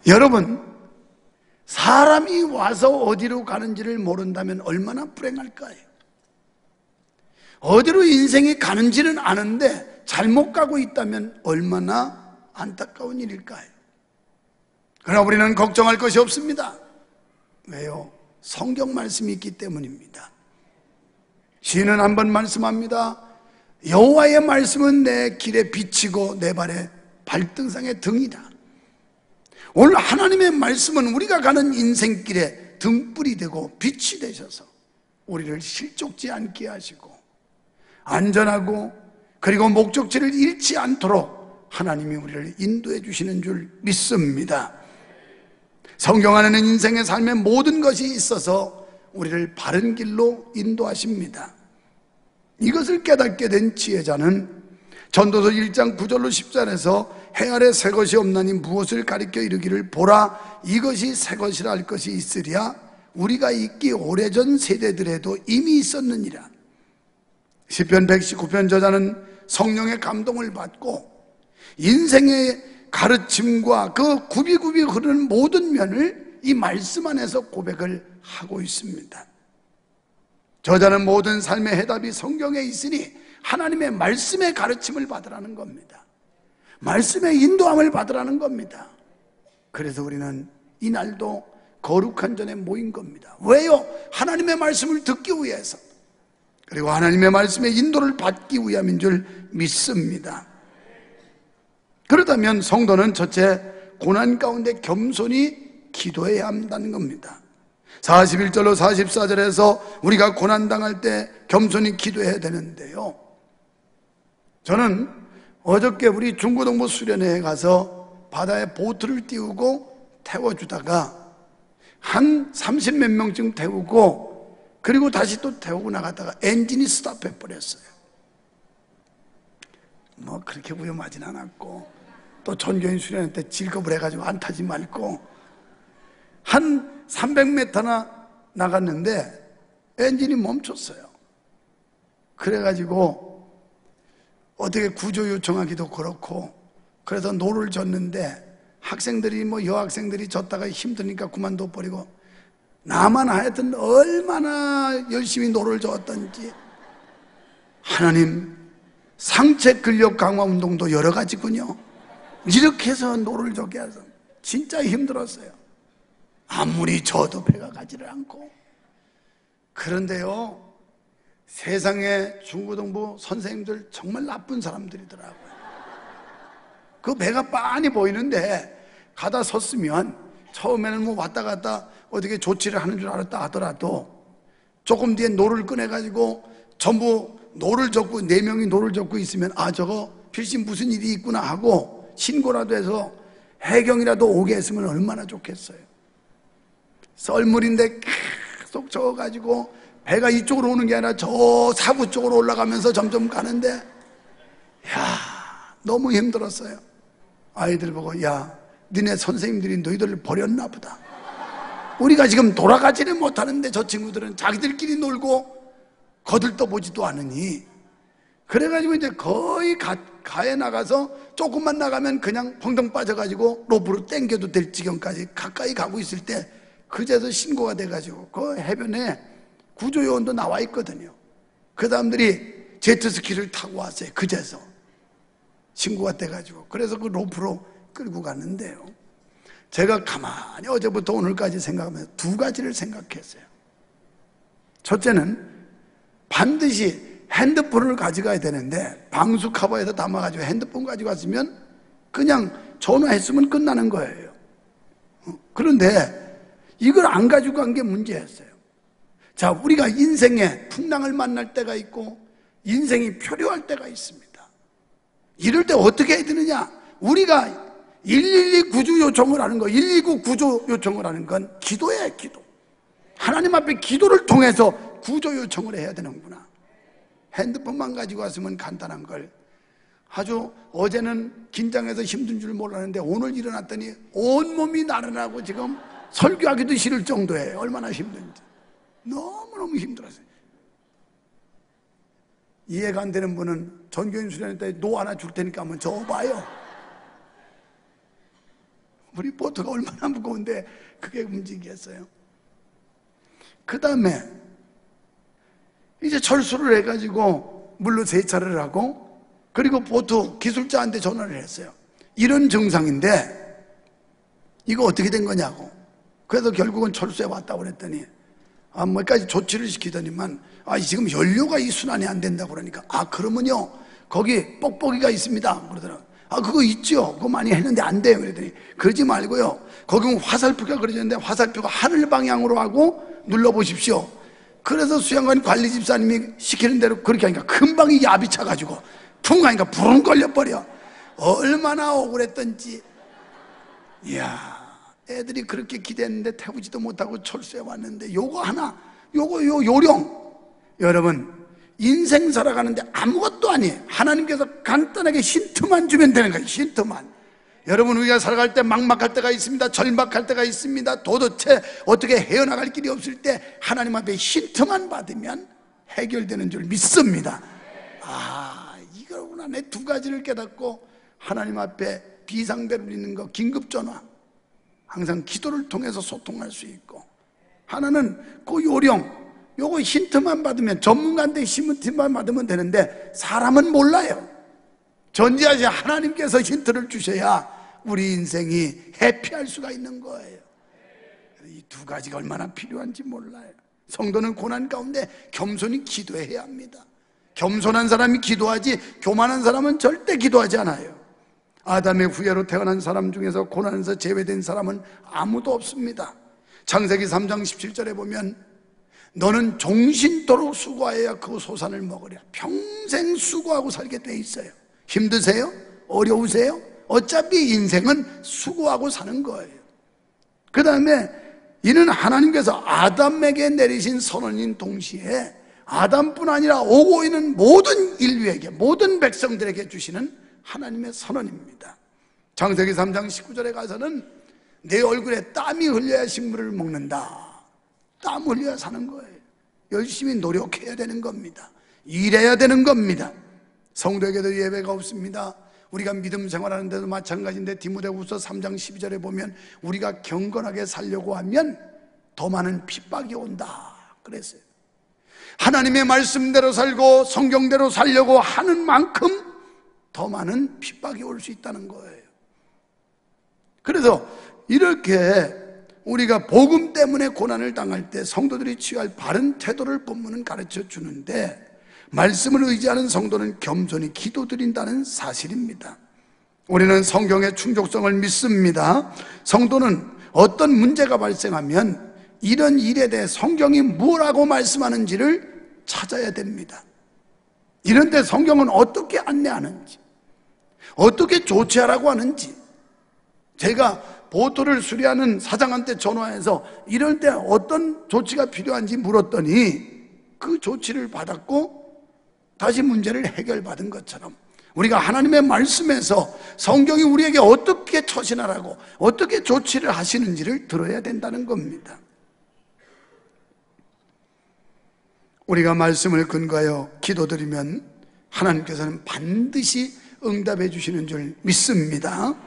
여러분, 사람이 와서 어디로 가는지를 모른다면 얼마나 불행할까요? 어디로 인생이 가는지는 아는데 잘못 가고 있다면 얼마나 안타까운 일일까요? 그러나 우리는 걱정할 것이 없습니다. 왜요? 성경 말씀이 있기 때문입니다. 시인은 한번 말씀합니다. 여호와의 말씀은 내 길에 비치고 내 발의 발등상의 등이다. 오늘 하나님의 말씀은 우리가 가는 인생길에 등불이 되고 빛이 되셔서 우리를 실족지 않게 하시고 안전하고 그리고 목적지를 잃지 않도록 하나님이 우리를 인도해 주시는 줄 믿습니다. 성경 안에는 인생의 삶의 모든 것이 있어서 우리를 바른 길로 인도하십니다. 이것을 깨닫게 된 지혜자는 전도서 1장 9절로 10절에서 해 아래 새 것이 없나니 무엇을 가리켜 이르기를 보라 이것이 새 것이라 할 것이 있으랴 우리가 있기 오래전 세대들에도 이미 있었느니라. 시편 119편 저자는 성령의 감동을 받고 인생의 가르침과 그 굽이굽이 흐르는 모든 면을 이 말씀 안에서 고백을 하고 있습니다. 저자는 모든 삶의 해답이 성경에 있으니 하나님의 말씀의 가르침을 받으라는 겁니다. 말씀의 인도함을 받으라는 겁니다. 그래서 우리는 이날도 거룩한 전에 모인 겁니다. 왜요? 하나님의 말씀을 듣기 위해서, 그리고 하나님의 말씀의 인도를 받기 위함인 줄 믿습니다. 그렇다면 성도는 첫째, 고난 가운데 겸손히 기도해야 한다는 겁니다. 41절로 44절에서 우리가 고난당할 때 겸손히 기도해야 되는데요, 저는 어저께 우리 중고등부 수련회에 가서 바다에 보트를 띄우고 태워주다가 한 30몇 명쯤 태우고 그리고 다시 또 태우고 나갔다가 엔진이 스탑해 버렸어요. 뭐 그렇게 위험하진 않았고 또 전교인 수련회 때 질겁을 해가지고 안 타지 말고 한 300m나 나갔는데 엔진이 멈췄어요. 그래가지고 어떻게 구조 요청하기도 그렇고 그래서 노를 젓는데 학생들이 여학생들이 졌다가 힘드니까 그만둬 버리고 나만 하여튼 얼마나 열심히 노를 저었던지. 하나님, 상체 근력 강화 운동도 여러 가지군요. 이렇게 해서 노를 젓게 해서 진짜 힘들었어요. 아무리 져도 배가 가지를 않고. 그런데요, 세상에 중고등부 선생님들 정말 나쁜 사람들이더라고요. 그 배가 빤히 보이는데 가다 섰으면 처음에는 왔다 갔다 어떻게 조치를 하는 줄 알았다 하더라도 조금 뒤에 노를 꺼내가지고 전부 노를 젓고 4명이 노를 젓고 있으면 저거 필시 무슨 일이 있구나 하고 신고라도 해서 해경이라도 오게 했으면 얼마나 좋겠어요. 썰물인데 계속 저어가지고 배가 이쪽으로 오는 게 아니라 저 사구 쪽으로 올라가면서 점점 가는데 너무 힘들었어요. 아이들 보고 니네 선생님들이 너희들을 버렸나 보다. 우리가 지금 돌아가지를 못하는데 저 친구들은 자기들끼리 놀고 거들떠보지도 않으니. 그래가지고 이제 거의 가에 나가서 조금만 나가면 그냥 펑덩 빠져가지고 로프로 당겨도 될 지경까지 가까이 가고 있을 때 그제서 신고가 돼가지고 그 해변에 구조요원도 나와 있거든요. 그 사람들이 제트스키를 타고 왔어요. 그제서 신고가 돼가지고 그래서 그 로프로 끌고 갔는데요, 제가 가만히 어제부터 오늘까지 생각하면서 2가지를 생각했어요. 첫째는 반드시 핸드폰을 가져가야 되는데 방수 커버에다 담아가지고 핸드폰 가지고 왔으면 그냥 전화했으면 끝나는 거예요. 그런데 이걸 안 가지고 간 게 문제였어요. 자, 우리가 인생에 풍랑을 만날 때가 있고 인생이 표류할 때가 있습니다. 이럴 때 어떻게 해야 되느냐? 우리가 112 구조 요청을 하는 거, 119 구조 요청을 하는 건 기도예요, 기도. 하나님 앞에 기도를 통해서 구조 요청을 해야 되는구나. 핸드폰만 가지고 왔으면 간단한 걸 아주 어제는 긴장해서 힘든 줄 몰랐는데 오늘 일어났더니 온몸이 나른하고 지금 설교하기도 싫을 정도예요. 얼마나 힘든지. 너무너무 힘들었어요. 이해가 안 되는 분은 전교인 수련회 때 노 하나 줄 테니까 한번 적어봐요. 우리 보트가 얼마나 무거운데 그게 움직이겠어요? 그 다음에 이제 철수를 해가지고 물로 세차를 하고, 그리고 보트 기술자한테 전화를 했어요. 이런 증상인데 이거 어떻게 된 거냐고. 그래서 결국은 철수해 왔다고 그랬더니 뭐까지 조치를 시키더니만 지금 연료가 이 순환이 안 된다고 그러니까 그러면요 거기 뽁뽁이가 있습니다 그러더라고요. 그거 있죠. 그거 많이 했는데 안 돼요. 그랬더니 그러지 말고요, 거기 화살표가 그려졌는데 화살표가 하늘 방향으로 하고 눌러보십시오. 그래서 수양관 관리 집사님이 시키는 대로 그렇게 하니까 금방 이 야비 차가지고 풍 하니까 부릉 걸려버려. 얼마나 억울했던지. 이야, 애들이 그렇게 기대했는데 태우지도 못하고 철수해 왔는데 요거 하나, 요 요령. 여러분, 인생 살아가는데 아무것도 아니에요. 하나님께서 간단하게 힌트만 주면 되는 거예요. 힌트만. 여러분, 우리가 살아갈 때 막막할 때가 있습니다. 절박할 때가 있습니다. 도대체 어떻게 헤어나갈 길이 없을 때 하나님 앞에 힌트만 받으면 해결되는 줄 믿습니다. 이거구나. 내 두 가지를 깨닫고 하나님 앞에 비상벨 울리는 거, 긴급전화, 항상 기도를 통해서 소통할 수 있고, 하나는 그 요령, 요거 힌트만 받으면, 전문가한테 힌트만 받으면 되는데 사람은 몰라요. 전지하신 하나님께서 힌트를 주셔야 우리 인생이 해피할 수가 있는 거예요. 이 두 가지가 얼마나 필요한지 몰라요. 성도는 고난 가운데 겸손히 기도해야 합니다. 겸손한 사람이 기도하지 교만한 사람은 절대 기도하지 않아요. 아담의 후예로 태어난 사람 중에서 고난에서 제외된 사람은 아무도 없습니다. 창세기 3장 17절에 보면 너는 종신토록 수고하여야 그 소산을 먹으랴. 평생 수고하고 살게 돼 있어요. 힘드세요? 어려우세요? 어차피 인생은 수고하고 사는 거예요. 그 다음에 이는 하나님께서 아담에게 내리신 선언인 동시에 아담뿐 아니라 오고 있는 모든 인류에게, 모든 백성들에게 주시는 하나님의 선언입니다. 창세기 3장 19절에 가서는 내 얼굴에 땀이 흘려야 식물을 먹는다. 땀 흘려야 사는 거예요. 열심히 노력해야 되는 겁니다. 일해야 되는 겁니다. 성도에게도 예외가 없습니다. 우리가 믿음 생활하는 데도 마찬가지인데 디모데후서 3장 12절에 보면 우리가 경건하게 살려고 하면 더 많은 핍박이 온다 그랬어요. 하나님의 말씀대로 살고 성경대로 살려고 하는 만큼 더 많은 핍박이 올 수 있다는 거예요. 그래서 이렇게 우리가 복음 때문에 고난을 당할 때 성도들이 취할 바른 태도를 본문은 가르쳐 주는데, 말씀을 의지하는 성도는 겸손히 기도드린다는 사실입니다. 우리는 성경의 충족성을 믿습니다. 성도는 어떤 문제가 발생하면 이런 일에 대해 성경이 뭐라고 말씀하는지를 찾아야 됩니다. 이런 데 성경은 어떻게 안내하는지, 어떻게 조치하라고 하는지. 제가 보트를 수리하는 사장한테 전화해서 이럴 때 어떤 조치가 필요한지 물었더니 그 조치를 받았고 다시 문제를 해결받은 것처럼 우리가 하나님의 말씀에서 성경이 우리에게 어떻게 처신하라고, 어떻게 조치를 하시는지를 들어야 된다는 겁니다. 우리가 말씀을 근거하여 기도드리면 하나님께서는 반드시 응답해 주시는 줄 믿습니다.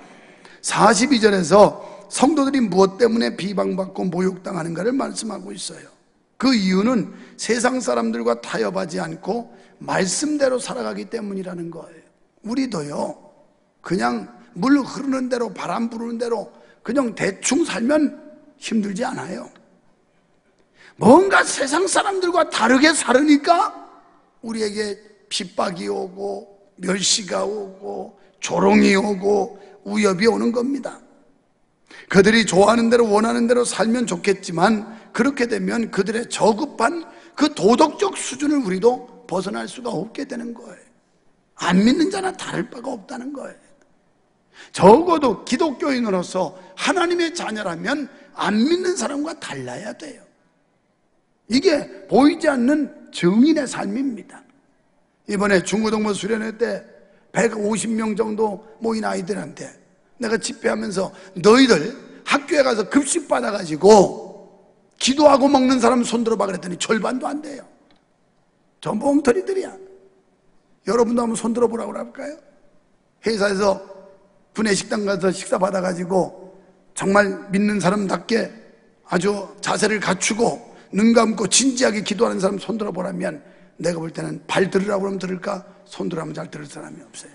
42절에서 성도들이 무엇 때문에 비방받고 모욕당하는가를 말씀하고 있어요. 그 이유는 세상 사람들과 타협하지 않고 말씀대로 살아가기 때문이라는 거예요. 우리도요, 그냥 물 흐르는 대로, 바람 부르는 대로 그냥 대충 살면 힘들지 않아요. 뭔가 세상 사람들과 다르게 살으니까 우리에게 핍박이 오고 멸시가 오고 조롱이 오고 위협이 오는 겁니다. 그들이 좋아하는 대로 원하는 대로 살면 좋겠지만 그렇게 되면 그들의 저급한 그 도덕적 수준을 우리도 벗어날 수가 없게 되는 거예요. 안 믿는 자나 다를 바가 없다는 거예요. 적어도 기독교인으로서 하나님의 자녀라면 안 믿는 사람과 달라야 돼요. 이게 보이지 않는 증인의 삶입니다. 이번에 중고등부 수련회 때 150명 정도 모인 아이들한테 내가 집회하면서 너희들 학교에 가서 급식 받아가지고 기도하고 먹는 사람 손들어봐 그랬더니 절반도 안 돼요. 전부 엉터리들이야. 여러분도 한번 손들어보라고 할까요? 회사에서 구내식당 가서 식사 받아가지고 정말 믿는 사람답게 아주 자세를 갖추고 눈 감고 진지하게 기도하는 사람 손들어 보라면 내가 볼 때는 발 들으라고 하면 들을까? 손들으라면 잘 들을 사람이 없어요.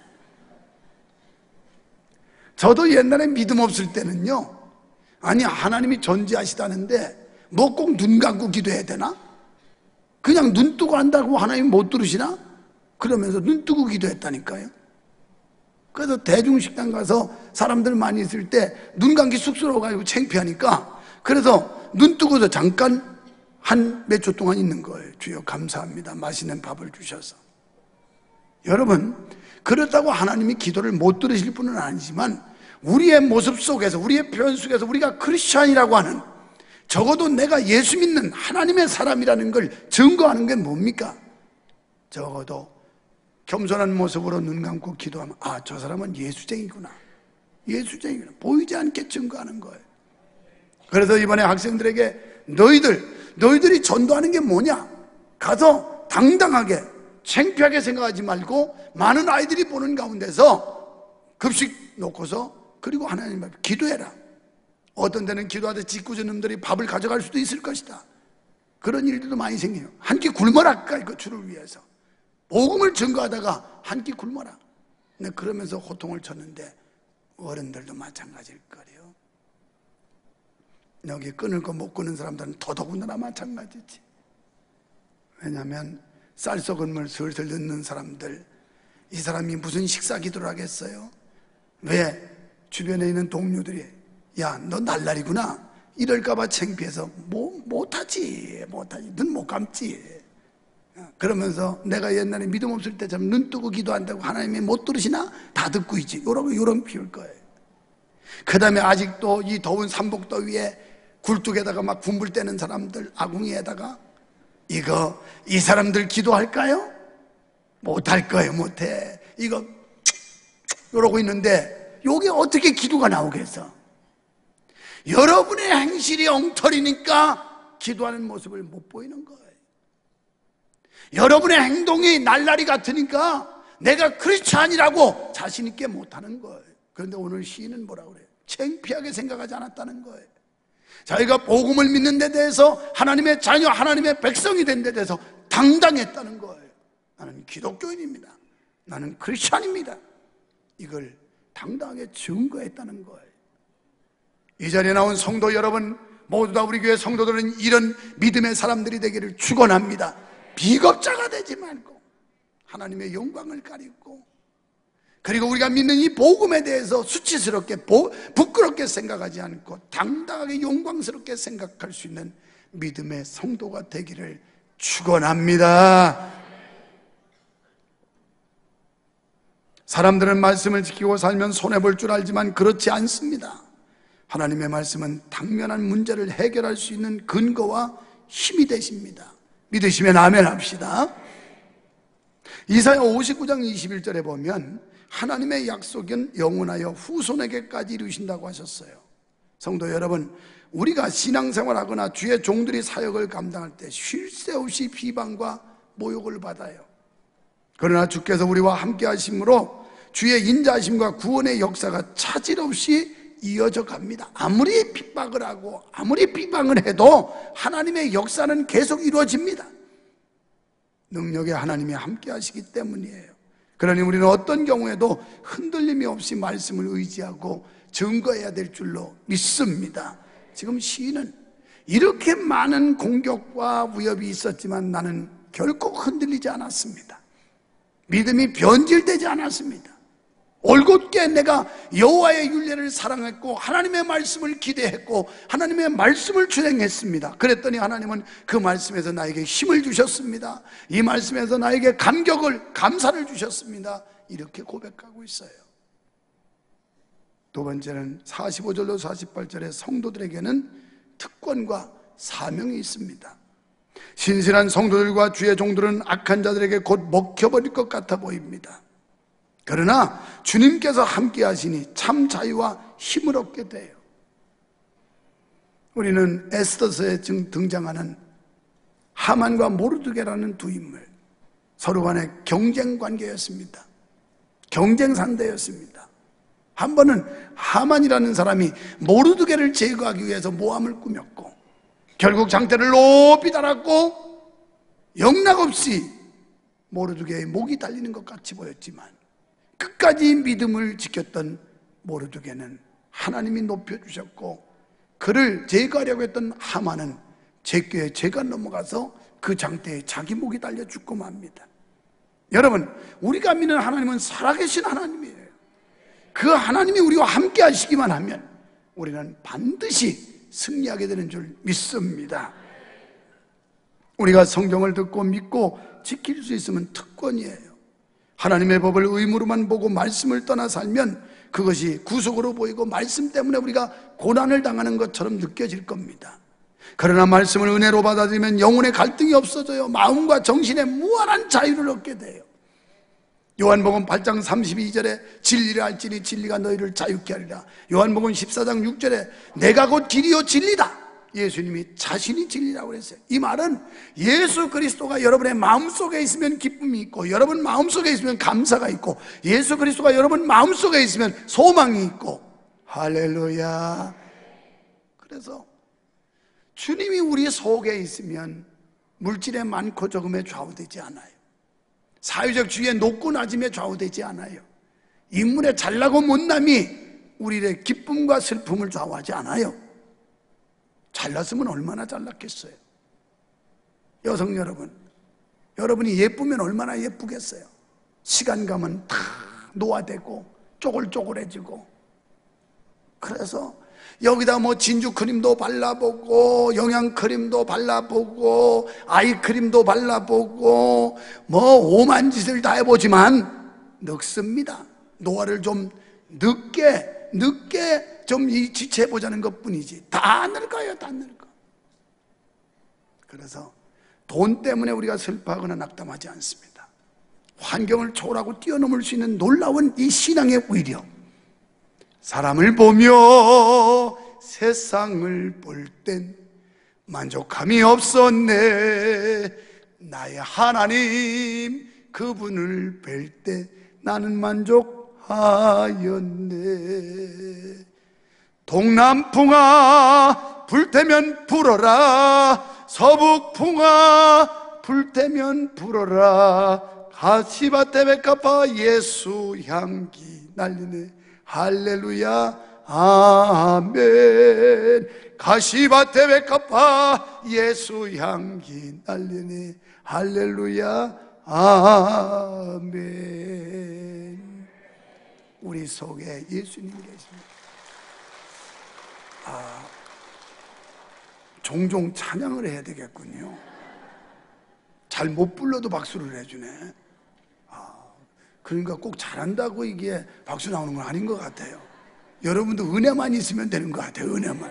저도 옛날에 믿음 없을 때는요, 아니 하나님이 존재하시다는데 뭐 꼭 눈 감고 기도해야 되나? 그냥 눈 뜨고 한다고 하나님 못 들으시나? 그러면서 눈 뜨고 기도했다니까요. 그래서 대중식당 가서 사람들 많이 있을 때 눈 감기 쑥스러워가지고 창피하니까 그래서 눈 뜨고서 잠깐 한 몇 초 동안 있는 거예요. 주여 감사합니다. 맛있는 밥을 주셔서. 여러분, 그렇다고 하나님이 기도를 못 들으실 분은 아니지만 우리의 모습 속에서, 우리의 표현 속에서 우리가 크리스찬이라고 하는, 적어도 내가 예수 믿는 하나님의 사람이라는 걸 증거하는 게 뭡니까? 적어도 겸손한 모습으로 눈 감고 기도하면 아, 저 사람은 예수쟁이구나, 예수쟁이구나 보이지 않게 증거하는 거예요. 그래서 이번에 학생들에게 너희들이 전도하는 게 뭐냐? 가서 당당하게 창피하게 생각하지 말고 많은 아이들이 보는 가운데서 급식 놓고서 그리고 하나님 앞에 기도해라. 어떤 데는 기도하다 짓궂은 놈들이 밥을 가져갈 수도 있을 것이다. 그런 일들도 많이 생겨요. 한 끼 굶어라, 그 주를 위해서. 복음을 증거하다가 한 끼 굶어라. 근데 그러면서 호통을 쳤는데 어른들도 마찬가지일 거예요. 여기 끊을 거 못 끊는 사람들은 더더군다나 마찬가지지. 왜냐하면 쌀 썩은 물 슬슬 듣는 사람들, 이 사람이 무슨 식사 기도를 하겠어요? 왜? 주변에 있는 동료들이 야, 너 날라리구나 이럴까봐 창피해서 못하지 눈 못 감지. 그러면서 내가 옛날에 믿음 없을 때처럼 눈 뜨고 기도한다고 하나님이 못 들으시나? 다 듣고 있지. 요런 피울 거예요. 그 다음에 아직도 이 더운 삼복더위에 굴뚝에다가 막 군불 떼는 사람들, 아궁이에다가 이 사람들 기도할까요? 못할 거예요. 못해. 이러고 있는데 요게 어떻게 기도가 나오겠어? 여러분의 행실이 엉터리니까 기도하는 모습을 못 보이는 거예요. 여러분의 행동이 날라리 같으니까 내가 크리스찬이라고 자신 있게 못하는 거예요. 그런데 오늘 시인은 뭐라고 그래요? 창피하게 생각하지 않았다는 거예요. 자기가 복음을 믿는 데 대해서 하나님의 자녀, 하나님의 백성이 된 데 대해서 당당했다는 거예요. 나는 기독교인입니다. 나는 크리스찬입니다. 이걸 당당하게 증거했다는 거예요. 이 자리에 나온 성도 여러분, 모두 다 우리 교회 성도들은 이런 믿음의 사람들이 되기를 축원합니다. 비겁자가 되지 말고 하나님의 영광을 가리고, 그리고 우리가 믿는 이 복음에 대해서 수치스럽게 부끄럽게 생각하지 않고 당당하게 영광스럽게 생각할 수 있는 믿음의 성도가 되기를 축원합니다. 사람들은 말씀을 지키고 살면 손해볼 줄 알지만 그렇지 않습니다. 하나님의 말씀은 당면한 문제를 해결할 수 있는 근거와 힘이 되십니다. 믿으시면 아멘 합시다. 이사야 59장 21절에 보면 하나님의 약속은 영원하여 후손에게까지 이루신다고 하셨어요. 성도 여러분, 우리가 신앙생활하거나 주의 종들이 사역을 감당할 때 쉴 새 없이 비방과 모욕을 받아요. 그러나 주께서 우리와 함께 하심으로 주의 인자하심과 구원의 역사가 차질 없이 이어져 갑니다. 아무리 핍박을 하고 아무리 비방을 해도 하나님의 역사는 계속 이루어집니다. 능력의 하나님이 함께 하시기 때문이에요. 그러니 우리는 어떤 경우에도 흔들림이 없이 말씀을 의지하고 증거해야 될 줄로 믿습니다. 지금 시인은 이렇게 많은 공격과 위협이 있었지만 나는 결코 흔들리지 않았습니다. 믿음이 변질되지 않았습니다. 올곧게 내가 여호와의 율례를 사랑했고 하나님의 말씀을 기대했고 하나님의 말씀을 준행했습니다. 그랬더니 하나님은 그 말씀에서 나에게 힘을 주셨습니다. 이 말씀에서 나에게 감사를 주셨습니다. 이렇게 고백하고 있어요. 두 번째는 45절로 48절에 성도들에게는 특권과 사명이 있습니다. 신실한 성도들과 주의 종들은 악한 자들에게 곧 먹혀버릴 것 같아 보입니다. 그러나 주님께서 함께 하시니 참 자유와 힘을 얻게 돼요. 우리는 에스더서에 등장하는 하만과 모르드게라는 두 인물, 서로 간의 경쟁 관계였습니다. 경쟁 상대였습니다. 한 번은 하만이라는 사람이 모르드게를 제거하기 위해서 모함을 꾸몄고 결국 장대를 높이 달았고 영락없이 모르드게의 목이 달리는 것 같이 보였지만 끝까지 믿음을 지켰던 모르드게는 하나님이 높여주셨고 그를 제거하려고 했던 하만은 제게 죄가 넘어가서 그 장대에 자기 목이 달려 죽고 맙니다. 여러분, 우리가 믿는 하나님은 살아계신 하나님이에요. 그 하나님이 우리와 함께 하시기만 하면 우리는 반드시 승리하게 되는 줄 믿습니다. 우리가 성경을 듣고 믿고 지킬 수 있으면 특권이에요. 하나님의 법을 의무로만 보고 말씀을 떠나 살면 그것이 구속으로 보이고 말씀 때문에 우리가 고난을 당하는 것처럼 느껴질 겁니다. 그러나 말씀을 은혜로 받아들이면 영혼의 갈등이 없어져요. 마음과 정신의 무한한 자유를 얻게 돼요. 요한복음 8장 32절에 진리를 알지니 진리가 너희를 자유케 하리라. 요한복음 14장 6절에 내가 곧 길이요 진리다. 예수님이 자신이 진리라고 그랬어요. 이 말은 예수 그리스도가 여러분의 마음속에 있으면 기쁨이 있고 여러분 마음속에 있으면 감사가 있고 예수 그리스도가 여러분 마음속에 있으면 소망이 있고 할렐루야. 그래서 주님이 우리 속에 있으면 물질의 많고 적음에 좌우되지 않아요. 사회적 지위의 높고 낮음에 좌우되지 않아요. 인물의 잘나고 못남이 우리의 기쁨과 슬픔을 좌우하지 않아요. 잘났으면 얼마나 잘났겠어요. 여성 여러분, 여러분이 예쁘면 얼마나 예쁘겠어요. 시간 가면 다 노화되고 쪼글쪼글해지고. 그래서 여기다 뭐 진주 크림도 발라보고 영양크림도 발라보고 아이크림도 발라보고 뭐 오만 짓을 다 해보지만 늙습니다. 노화를 좀 늦게 좀 지체해보자는 것 뿐이지 다 늙어요. 다 늙어. 그래서 돈 때문에 우리가 슬퍼하거나 낙담하지 않습니다. 환경을 초월하고 뛰어넘을 수 있는 놀라운 이 신앙의 위력. 사람을 보며 세상을 볼 땐 만족함이 없었네. 나의 하나님 그분을 뵐 때 나는 만족하였네. 동남풍아 불태면 불어라. 서북풍아 불태면 불어라. 가시밭에 백합화 예수 향기 날리네. 할렐루야 아멘. 가시밭에 백합화 예수 향기 날리네. 할렐루야 아멘. 우리 속에 예수님 계십니다. 종종 찬양을 해야 되겠군요. 잘 못 불러도 박수를 해주네. 그러니까 꼭 잘한다고 이게 박수 나오는 건 아닌 것 같아요. 여러분도 은혜만 있으면 되는 것 같아요. 은혜만.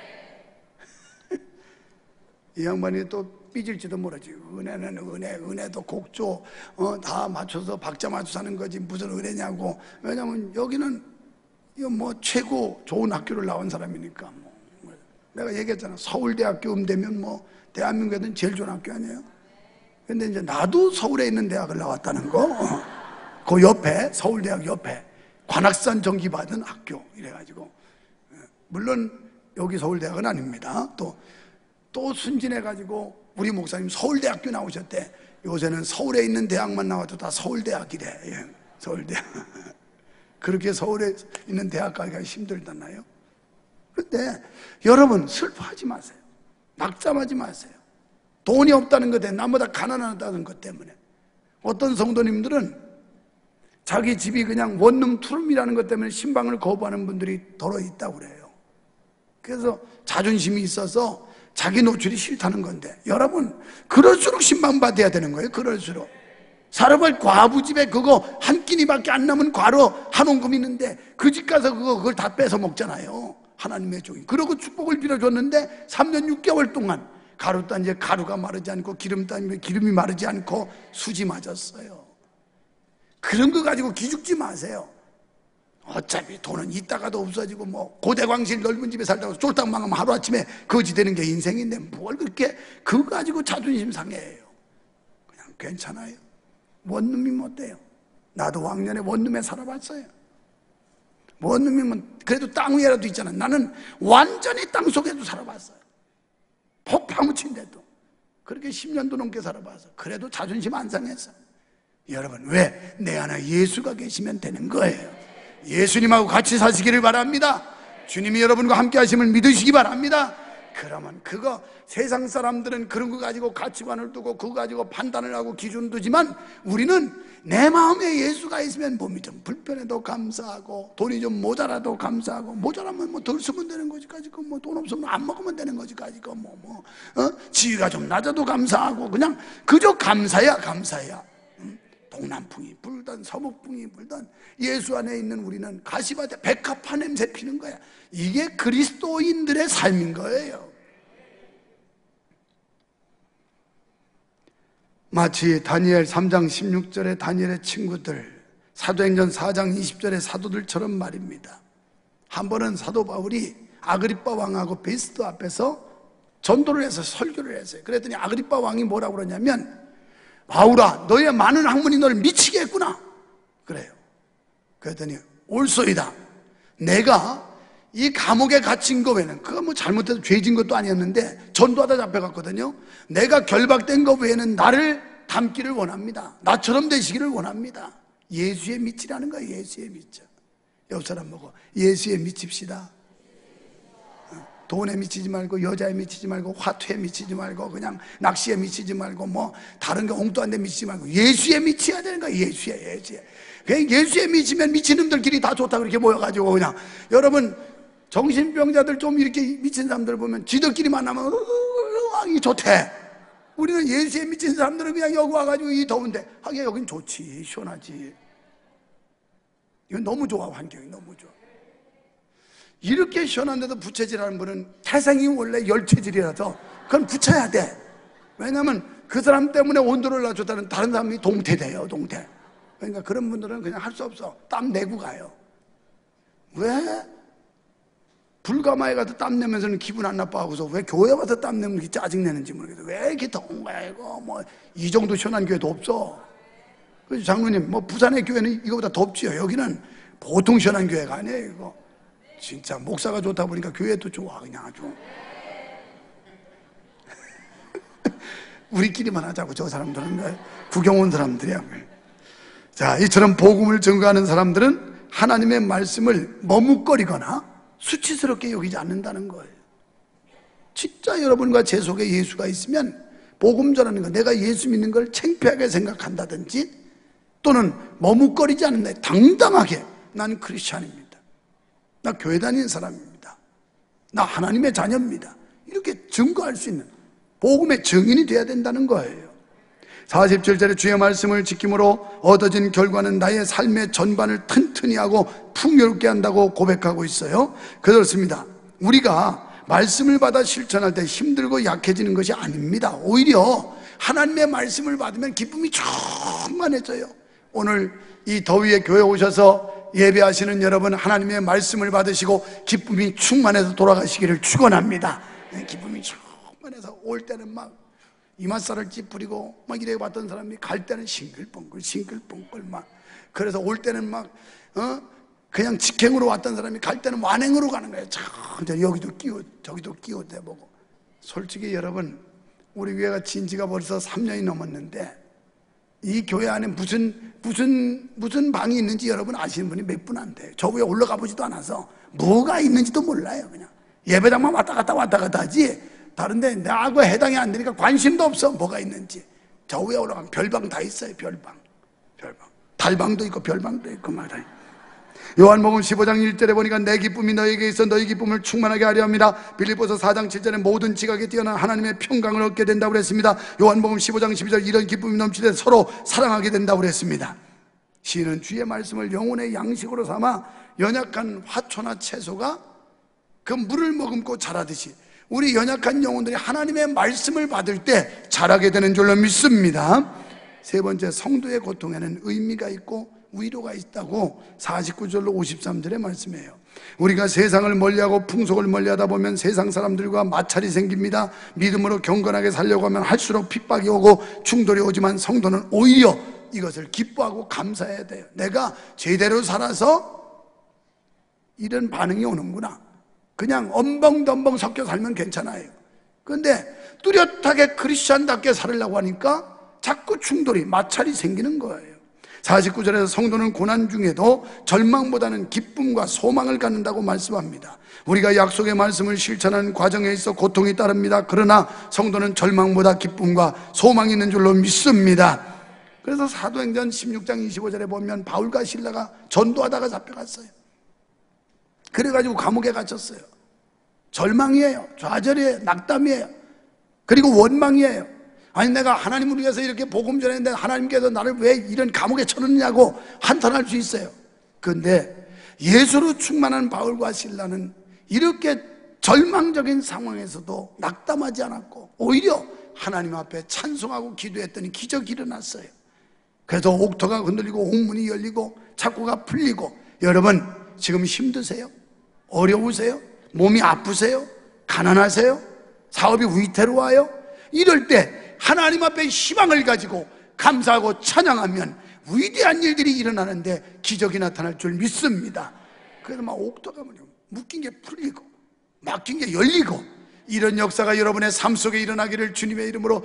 이 양반이 또 삐질지도 모르지. 은혜는 은혜도 곡조 다 맞춰서 박자 맞춰서 하는 거지 무슨 은혜냐고. 왜냐면 여기는 뭐 최고 좋은 학교를 나온 사람이니까. 내가 얘기했잖아. 서울대학교 음대면 뭐 대한민국에는 제일 좋은 학교 아니에요? 근데 이제 나도 서울에 있는 대학을 나왔다는 거. 그 옆에 서울대학 옆에 관악산 정기 받은 학교 이래가지고, 물론 여기 서울대학은 아닙니다. 또 순진해가지고 우리 목사님 서울대학교 나오셨대. 요새는 서울에 있는 대학만 나와도 다 서울대학이래. 예, 서울대학. 그렇게 서울에 있는 대학 가기가 힘들잖아요. 그런데 여러분 슬퍼하지 마세요. 낙담하지 마세요. 돈이 없다는 것 때문에, 나보다 가난하다는 것 때문에. 어떤 성도님들은 자기 집이 그냥 원룸 투룸이라는 것 때문에 신방을 거부하는 분들이 더러 있다고 그래요. 그래서 자존심이 있어서 자기 노출이 싫다는 건데, 여러분 그럴수록 신방 받아야 되는 거예요. 그럴수록. 사람을 과부 집에 그거 한 끼니밖에 안 남은 과로 한 원금 있는데 그 집 가서 그걸 다 뺏어 먹잖아요. 하나님의 종이. 그러고 축복을 빌어줬는데 3년 6개월 동안 가루 딴지에 가루가 마르지 않고 기름 딴지에 기름이 마르지 않고 수지 맞았어요. 그런 거 가지고 기죽지 마세요. 어차피 돈은 있다가도 없어지고 뭐 고대광실 넓은 집에 살다가 쫄딱 망하면 하루아침에 거지 되는 게 인생인데 뭘 그렇게 그거 가지고 자존심 상해해요. 그냥 괜찮아요. 원룸이면 어때요? 나도 왕년에 원룸에 살아봤어요. 뭔 놈이면 그래도 땅 위에라도 있잖아. 나는 완전히 땅 속에도 살아봤어요. 폭 파묻힌데도. 그렇게 10년도 넘게 살아봐서 그래도 자존심 안 상했어. 여러분, 왜? 내 안에 예수가 계시면 되는 거예요. 예수님하고 같이 사시기를 바랍니다. 주님이 여러분과 함께 하심을 믿으시기 바랍니다. 그러면 그거 세상 사람들은 그런 거 가지고 가치관을 두고 그거 가지고 판단을 하고 기준을 두지만 우리는 내 마음에 예수가 있으면 몸이 좀 불편해도 감사하고 돈이 좀 모자라도 감사하고 모자라면 뭐 덜 쓰면 되는 거지 가지고 뭐 돈 없으면 안 먹으면 되는 거지 가지고 지위가 좀 낮아도 감사하고 그냥 그저 감사야 감사야. 동남풍이 불던 서북풍이 불던 예수 안에 있는 우리는 가시밭에 백합화 냄새 피는 거야. 이게 그리스도인들의 삶인 거예요. 마치 다니엘 3장 16절에 다니엘의 친구들, 사도행전 4장 20절의 사도들처럼 말입니다. 한 번은 사도 바울이 아그리빠 왕하고 베스도 앞에서 전도를 해서 설교를 했어요. 그랬더니 아그리빠 왕이 뭐라고 그러냐면, 바울아, 너의 많은 학문이 너를 미치게 했구나. 그래요. 그랬더니 올소이다. 내가 이 감옥에 갇힌 거 외에는, 그거 뭐 잘못해서 죄진 것도 아니었는데 전도하다 잡혀갔거든요. 내가 결박된 거 외에는 나를 닮기를 원합니다. 나처럼 되시기를 원합니다. 예수에 미치라는 거예요. 예수에 미쳐. 옆 사람 보고 예수에 미칩시다. 돈에 미치지 말고 여자에 미치지 말고 화투에 미치지 말고 그냥 낚시에 미치지 말고 뭐 다른 게 엉뚱한 데 미치지 말고 예수에 미쳐야 되는 거야. 예수에. 그냥 예수에 미치면 미친 놈들끼리 다 좋다 그렇게 모여가지고 그냥 여러분 정신병자들 좀 이렇게 미친 사람들 보면 지들끼리 만나면 이 좋대. 우리는 예수에 미친 사람들은 그냥 여기 와가지고 이 더운데 하긴 여긴 좋지 시원하지. 이건 너무 좋아. 환경이 너무 좋아. 이렇게 시원한데도 부채질하는 분은 태생이 원래 열체질이라서 그건 붙여야 돼. 왜냐하면 그 사람 때문에 온도를 낮췄다는 다른 사람이 동태돼요. 동태. 그러니까 그런 분들은 그냥 할 수 없어. 땀 내고 가요. 왜? 불가마에 가서 땀 내면서는 기분 안 나빠하고서 왜 교회 와서 땀 내면 이렇게 짜증내는지 모르겠어. 왜 이렇게 더운 거야 이거. 뭐 이 정도 시원한 교회도 없어. 그래서 장로님 뭐 부산의 교회는 이거보다 덥지요. 여기는 보통 시원한 교회가 아니에요 이거. 진짜 목사가 좋다 보니까 교회도 좋아 그냥 아주. 우리끼리만 하자고. 저 사람들은 구경 온 사람들이야. 자, 이처럼 복음을 증거하는 사람들은 하나님의 말씀을 머뭇거리거나 수치스럽게 여기지 않는다는 거예요. 진짜 여러분과 제 속에 예수가 있으면 복음 전하는 거, 내가 예수 믿는 걸 창피하게 생각한다든지 또는 머뭇거리지 않는다. 당당하게 난 크리스찬입니다. 나 교회 다니는 사람입니다. 나 하나님의 자녀입니다. 이렇게 증거할 수 있는 복음의 증인이 돼야 된다는 거예요. 47절에 주의 말씀을 지킴으로 얻어진 결과는 나의 삶의 전반을 튼튼히 하고 풍요롭게 한다고 고백하고 있어요. 그렇습니다. 우리가 말씀을 받아 실천할 때 힘들고 약해지는 것이 아닙니다. 오히려 하나님의 말씀을 받으면 기쁨이 충만해져요. 오늘 이 더위에 교회 오셔서 예배하시는 여러분, 하나님의 말씀을 받으시고 기쁨이 충만해서 돌아가시기를 축원합니다. 기쁨이 충만해서 올 때는 막 이맛살을 찌푸리고 막 이래 봤던 사람이 갈 때는 싱글벙글 막, 그래서 올 때는 막 그냥 직행으로 왔던 사람이 갈 때는 완행으로 가는 거예요. 여기도 끼워 저기도 끼워 대보고. 솔직히 여러분, 우리 교회가 진지가 벌써 3년이 넘었는데 이 교회 안에 무슨 방이 있는지 여러분 아시는 분이 몇 분 안 돼요. 저 위에 올라가 보지도 않아서 뭐가 있는지도 몰라요. 그냥 예배당만 왔다 갔다 하지 다른데 나하고 해당이 안 되니까 관심도 없어. 뭐가 있는지. 저 위에 올라가면 별방 다 있어요. 별방 달방도 있고 별방도 있고 말이야. 요한복음 15장 1절에 보니까 내 기쁨이 너에게 있어 너희 기쁨을 충만하게 하려 합니다. 빌립보서 4장 7절에 모든 지각에 뛰어난 하나님의 평강을 얻게 된다고 그랬습니다. 요한복음 15장 12절 이런 기쁨이 넘치되 서로 사랑하게 된다고 그랬습니다. 시인은 주의 말씀을 영혼의 양식으로 삼아 연약한 화초나 채소가 그 물을 머금고 자라듯이 우리 연약한 영혼들이 하나님의 말씀을 받을 때 자라게 되는 줄로 믿습니다. 세 번째, 성도의 고통에는 의미가 있고 위로가 있다고 49절로 53절에 말씀해요. 우리가 세상을 멀리하고 풍속을 멀리하다 보면 세상 사람들과 마찰이 생깁니다. 믿음으로 경건하게 살려고 하면 할수록 핍박이 오고 충돌이 오지만 성도는 오히려 이것을 기뻐하고 감사해야 돼요. 내가 제대로 살아서 이런 반응이 오는구나. 그냥 엄벙덤벙 섞여 살면 괜찮아요. 그런데 뚜렷하게 크리스찬답게 살으려고 하니까 자꾸 충돌이, 마찰이 생기는 거예요. 49절에서 성도는 고난 중에도 절망보다는 기쁨과 소망을 갖는다고 말씀합니다. 우리가 약속의 말씀을 실천하는 과정에 있어 고통이 따릅니다. 그러나 성도는 절망보다 기쁨과 소망이 있는 줄로 믿습니다. 그래서 사도행전 16장 25절에 보면 바울과 실라가 전도하다가 잡혀갔어요. 그래가지고 감옥에 갇혔어요. 절망이에요. 좌절이에요. 낙담이에요. 그리고 원망이에요. 아니, 내가 하나님을 위해서 이렇게 복음 전했는데 하나님께서 나를 왜 이런 감옥에 쳐넣느냐고 한탄할 수 있어요. 그런데 예수로 충만한 바울과 실라는 이렇게 절망적인 상황에서도 낙담하지 않았고 오히려 하나님 앞에 찬송하고 기도했더니 기적이 일어났어요. 그래서 옥토가 흔들리고 옥문이 열리고 착고가 풀리고. 여러분, 지금 힘드세요? 어려우세요? 몸이 아프세요? 가난하세요? 사업이 위태로워요? 이럴 때 하나님 앞에 희망을 가지고 감사하고 찬양하면 위대한 일들이 일어나는데 기적이 나타날 줄 믿습니다. 그래서 막 옥토가 묶인 게 풀리고 막힌 게 열리고, 이런 역사가 여러분의 삶 속에 일어나기를 주님의 이름으로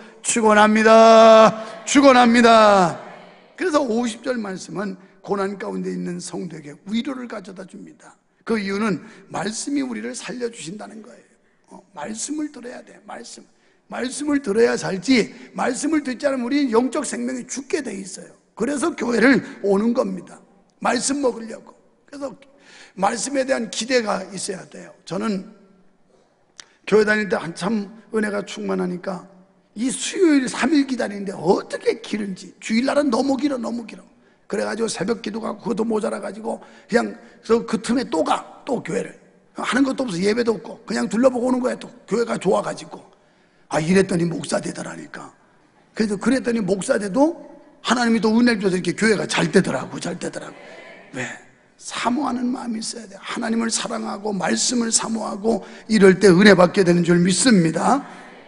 축원합니다. 축원합니다. 그래서 50절 말씀은 고난 가운데 있는 성도에게 위로를 가져다 줍니다. 그 이유는 말씀이 우리를 살려주신다는 거예요. 말씀을 들어야 돼. 말씀을 들어야 살지, 말씀을 듣지 않으면 우리는 영적 생명이 죽게 돼 있어요. 그래서 교회를 오는 겁니다. 말씀 먹으려고. 그래서 말씀에 대한 기대가 있어야 돼요. 저는 교회 다닐 때 한참 은혜가 충만하니까 이 수요일 3일 기다리는데 어떻게 길은지, 주일날은 너무 길어. 그래가지고 새벽 기도가 그것도 모자라가지고 그냥 그 틈에 또 교회를 하는 것도 없어. 예배도 없고 그냥 둘러보고 오는 거야. 또 교회가 좋아가지고 이랬더니 목사 되더라니까. 그래서 그랬더니 목사 돼도 하나님이 또 은혜를 줘서 이렇게 교회가 잘 되더라고. 왜? 사모하는 마음이 있어야 돼. 하나님을 사랑하고 말씀을 사모하고 이럴 때 은혜 받게 되는 줄 믿습니다.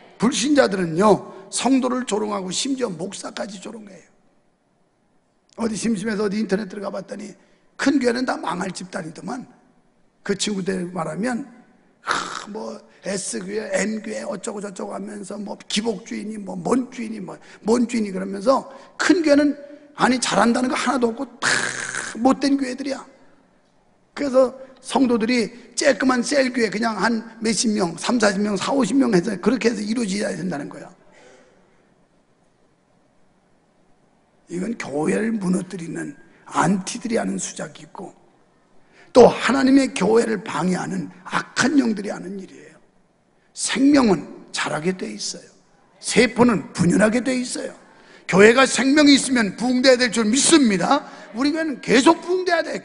불신자들은요, 성도를 조롱하고 심지어 목사까지 조롱해요. 어디 심심해서 어디 인터넷 들어가 봤더니 큰 교회는 다 망할 집단이더만. 그 친구들 말하면 뭐 S교회, M교회 어쩌고 저쩌고 하면서 뭐 기복주의니 뭐 뭔 주인이 그러면서 큰 교회는 잘한다는 거 하나도 없고 다 못된 교회들이야. 그래서 성도들이 쬐끄만 셀교회 그냥 한 몇십 명, 3, 40명, 4, 50명 해서 그렇게 해서 이루어져야 된다는 거야. 이건 교회를 무너뜨리는 안티들이 하는 수작이 있고, 또 하나님의 교회를 방해하는 악한 영들이 하는 일이에요. 생명은 자라게 돼 있어요. 세포는 분열하게 돼 있어요. 교회가 생명이 있으면 부흥돼야 될 줄 믿습니다. 우리 교회는 계속 부흥돼야 돼.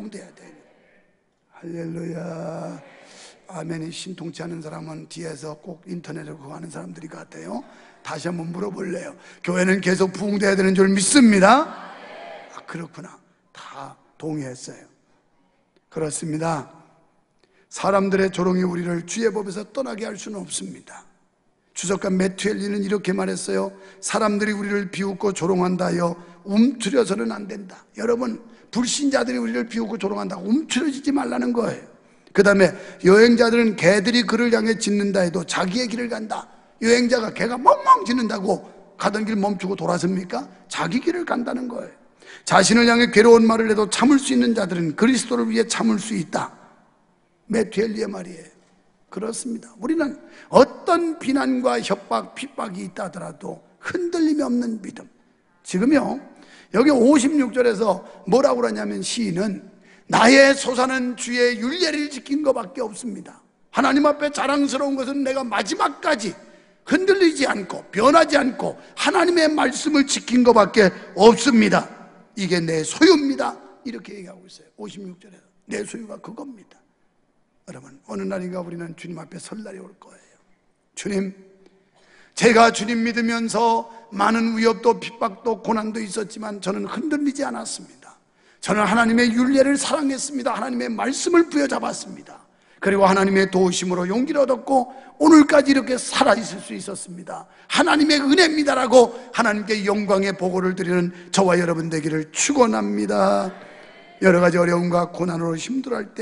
할렐루야. 아멘이 신통치 않은 사람은 뒤에서 꼭 인터넷을 그거 하는 사람들이 같아요. 다시 한번 물어볼래요. 교회는 계속 부흥돼야 되는 줄 믿습니다. 그렇구나. 다 동의했어요. 그렇습니다. 사람들의 조롱이 우리를 주의 법에서 떠나게 할 수는 없습니다. 주석가 매튜엘리는 이렇게 말했어요. 사람들이 우리를 비웃고 조롱한다 하여 움츠려서는 안 된다. 여러분, 불신자들이 우리를 비웃고 조롱한다고 움츠려지지 말라는 거예요. 그 다음에 여행자들은 개들이 그를 향해 짖는다 해도 자기의 길을 간다. 여행자가 개가 멍멍 짖는다고 가던 길 멈추고 돌아섭니까? 자기 길을 간다는 거예요. 자신을 향해 괴로운 말을 해도 참을 수 있는 자들은 그리스도를 위해 참을 수 있다. 매튜엘리의 말이에요. 그렇습니다. 우리는 어떤 비난과 협박, 핍박이 있다 하더라도 흔들림이 없는 믿음. 지금요, 여기 56절에서 뭐라고 그러냐면 시인은 나의 소사는 주의 율례를 지킨 것밖에 없습니다. 하나님 앞에 자랑스러운 것은 내가 마지막까지 흔들리지 않고 변하지 않고 하나님의 말씀을 지킨 것밖에 없습니다. 이게 내 소유입니다. 이렇게 얘기하고 있어요. 56절에서 내 소유가 그겁니다. 여러분, 어느 날인가 우리는 주님 앞에 설 날이 올 거예요. 주님, 제가 주님 믿으면서 많은 위협도 핍박도 고난도 있었지만 저는 흔들리지 않았습니다. 저는 하나님의 율례를 사랑했습니다. 하나님의 말씀을 부여잡았습니다. 그리고 하나님의 도우심으로 용기를 얻었고 오늘까지 이렇게 살아있을 수 있었습니다. 하나님의 은혜입니다라고 하나님께 영광의 보고를 드리는 저와 여러분 되기를 축원합니다. 여러 가지 어려움과 고난으로 힘들어할 때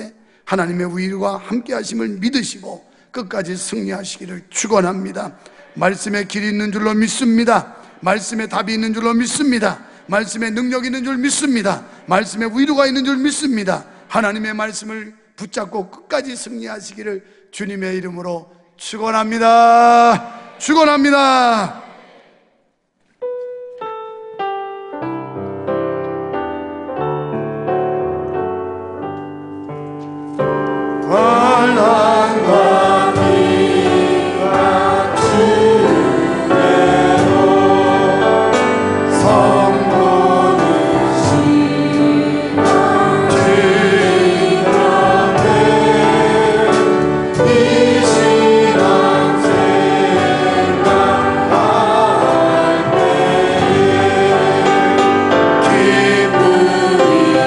하나님의 위로와 함께 하심을 믿으시고 끝까지 승리하시기를 축원합니다. 말씀에 길이 있는 줄로 믿습니다. 말씀에 답이 있는 줄로 믿습니다. 말씀에 능력이 있는 줄 믿습니다. 말씀에 위로가 있는 줄 믿습니다. 하나님의 말씀을 붙잡고 끝까지 승리하시기를 주님의 이름으로 축원합니다. 축원합니다. 환난과 비가 주대로 성도는 시간 주님께 이 시간 생각할 때에 기쁨이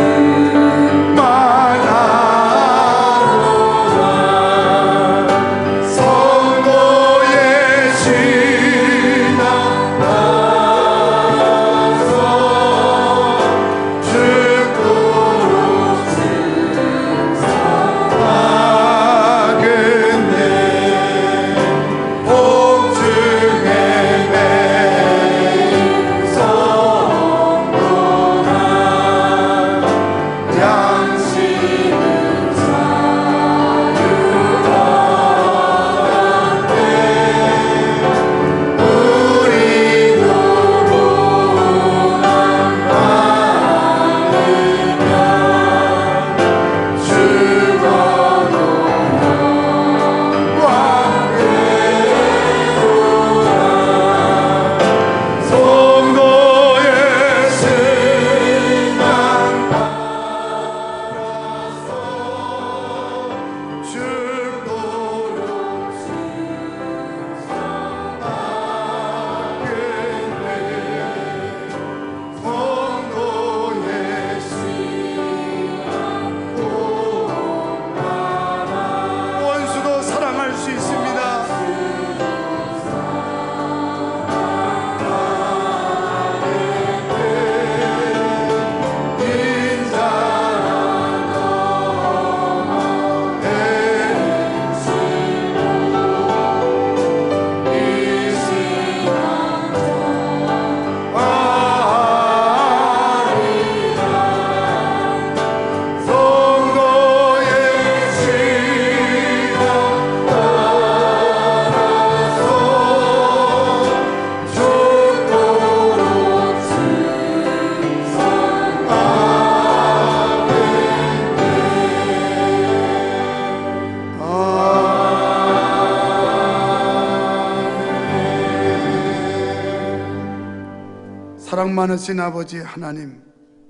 사랑 많으신 아버지 하나님,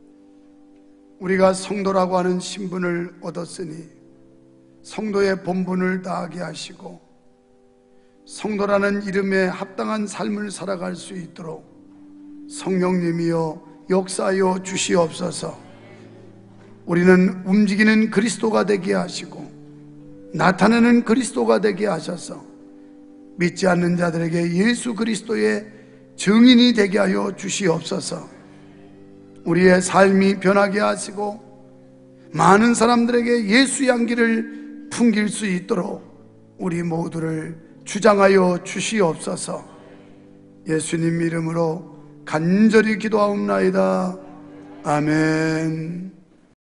우리가 성도라고 하는 신분을 얻었으니 성도의 본분을 다하게 하시고 성도라는 이름에 합당한 삶을 살아갈 수 있도록 성령님이여 역사하여 주시옵소서. 우리는 움직이는 그리스도가 되게 하시고 나타나는 그리스도가 되게 하셔서 믿지 않는 자들에게 예수 그리스도의 증인이 되게 하여 주시옵소서. 우리의 삶이 변하게 하시고 많은 사람들에게 예수 향기를 풍길 수 있도록 우리 모두를 주장하여 주시옵소서. 예수님 이름으로 간절히 기도하옵나이다. 아멘.